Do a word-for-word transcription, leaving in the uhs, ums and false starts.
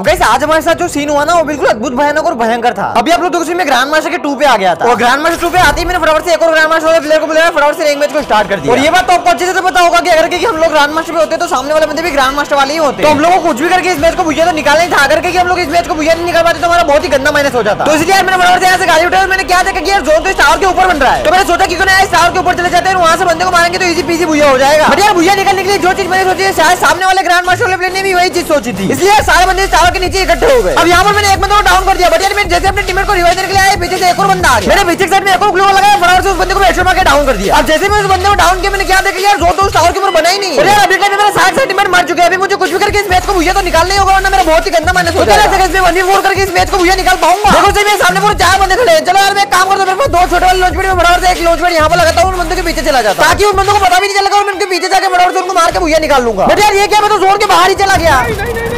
Guys आज हमारे साथ जो सीन हुआ ना वो बिल्कुल अद्भुत भयानक और भयंकर था। अभी आप लोग तो मैं ग्रैंड मास्टर के टू पे आ गया था और ग्रैंड मास्टर टू पे आते ही मैंने फटाफट से एक और ग्रैंड मास्टर वाले प्लेयर को बुलाया, फटाफट से रैंक मैच को स्टार्ट कर दिया। और ये बात तो आपको अच्छे से पता होगा कि अगर कि हम लोग ग्रैंड मास्टर पे होते तो सामने वाले बंदे भी ग्रैंड मास्टर वाले ही होते। तो हम लोग को कुछ भी करके इस मैच को भुजिया तो निकालना ही था। अगर कि हम लोग इस मैच को भुजिया नहीं निकाल पाते तो हमारा बहुत ही गंदा माइनस हो जाता। तो इसलिए मैंने फटाफट से यहाँ से गाड़ी उठाई और मैंने क्या देखा कि यार जोन तो स्टार के ऊपर बन रहा है। तो मैंने सोचा कि क्यों ना स्टार के ऊपर चले जाते हैं, वहां से बंदे को मारेंगे तो इजी पीजी भुजिया हो जाएगा। बट यार भुजिया निकालने के लिए जो चीज मैंने सोची है शायद सामने वाले ग्रैंड मास्टर वाले प्लेयर ने भी वही चीज सोची थी, इसलिए सारे बंदे स्टार के नीचे इकट्ठे हो गए। अब यहाँ पर मैंने एक बंदे को डाउन कर दिया। बट यार मैंने जैसे अपने टीममेट को रिवाइव देने के लिए आया, पीछे से एक और बंदा आ गया। मैंने पीछे साइड में एक और ग्लू लगाया, फटाफट से उस बंदे को हेडशॉट मार के डाउन कर दिया। अब जैसे मैं उस बंदे को डाउन किया मैंने क्या देखा यार जो तो उस टावर के ऊपर बना ही नहीं। और यार अभी तक मेरा सात टीममेट मर चुके हैं। अभी मुझे कुछ भी करके इस मैच को भुजिया तो निकालना ही होगा वरना मेरा बहुत ही गंदा माइनस हो जाएगा। इसमें वन वी फोर करके इस मैच को भुजिया निकाल पाऊंगा। देखो सही मेरे सामने पूरे चार बंदे खड़े हैं। चलो यार मैं एक काम करता हूं, मेरे पास दो छोटे वाले लॉन्च पैड में फटाफट से एक लॉन्च पैड यहां पर लगाता हूं, उन बंदों के पीछे चला जाता ताकि उन बंदों को पता भी नहीं चलेगा और मैं उनके पीछे जाके फटाफट से उनको मार के भुजिया निकाल लूंगा। बट यार ये क्या, मैं तो जोन के बाहर ही चला गया।